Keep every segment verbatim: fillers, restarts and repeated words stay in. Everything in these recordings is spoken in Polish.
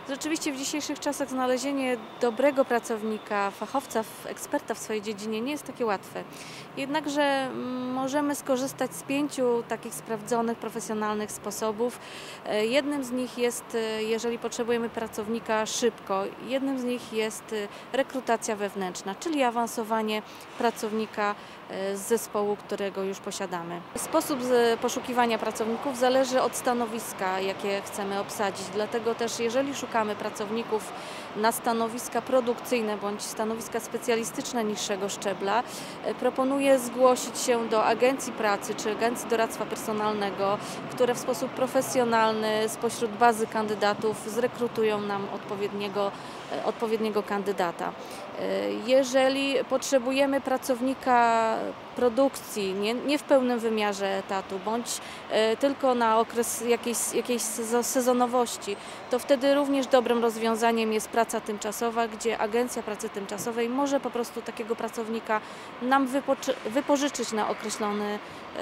Rzeczywiście w dzisiejszych czasach znalezienie dobrego pracownika, fachowca, eksperta w swojej dziedzinie nie jest takie łatwe. Jednakże możemy skorzystać z pięciu takich sprawdzonych, profesjonalnych sposobów. Jednym z nich jest, jeżeli potrzebujemy pracownika szybko, jednym z nich jest rekrutacja wewnętrzna, czyli awansowanie pracownika z zespołu, którego już posiadamy. Sposób poszukiwania pracowników zależy od stanowiska, jakie chcemy obsadzić. Dlatego też, jeżeli szukamy pracowników na stanowiska produkcyjne bądź stanowiska specjalistyczne niższego szczebla, proponuję zgłosić się do agencji pracy czy agencji doradztwa personalnego, które w sposób profesjonalny spośród bazy kandydatów zrekrutują nam odpowiedniego, odpowiedniego kandydata. Jeżeli potrzebujemy pracownika produkcji, nie, nie w pełnym wymiarze etatu, bądź tylko na okres jakiejś, jakiejś sezonowości, to wtedy również dobrym rozwiązaniem jest praca tymczasowa, gdzie agencja pracy tymczasowej może po prostu takiego pracownika nam wypożyczyć na określony,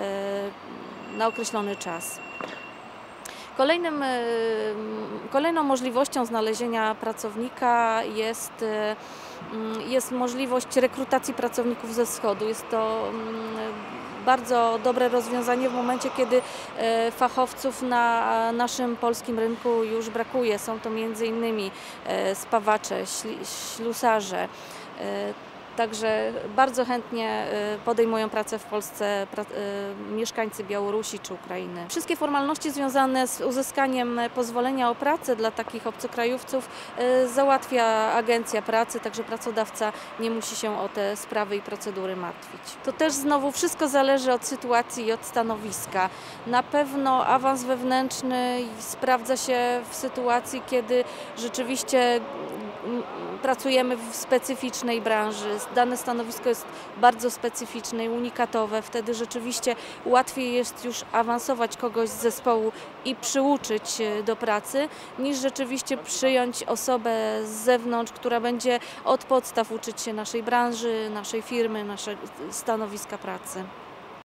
na określony czas. Kolejnym, kolejną możliwością znalezienia pracownika jest, jest możliwość rekrutacji pracowników ze wschodu. Jest to bardzo dobre rozwiązanie w momencie, kiedy fachowców na naszym polskim rynku już brakuje. Są to między innymi spawacze, ślusarze. Także bardzo chętnie podejmują pracę w Polsce mieszkańcy Białorusi czy Ukrainy. Wszystkie formalności związane z uzyskaniem pozwolenia o pracę dla takich obcokrajowców załatwia agencja pracy, także pracodawca nie musi się o te sprawy i procedury martwić. To też znowu wszystko zależy od sytuacji i od stanowiska. Na pewno awans wewnętrzny sprawdza się w sytuacji, kiedy rzeczywiście pracujemy w specyficznej branży, dane stanowisko jest bardzo specyficzne i unikatowe, wtedy rzeczywiście łatwiej jest już awansować kogoś z zespołu i przyuczyć do pracy, niż rzeczywiście przyjąć osobę z zewnątrz, która będzie od podstaw uczyć się naszej branży, naszej firmy, naszego stanowiska pracy.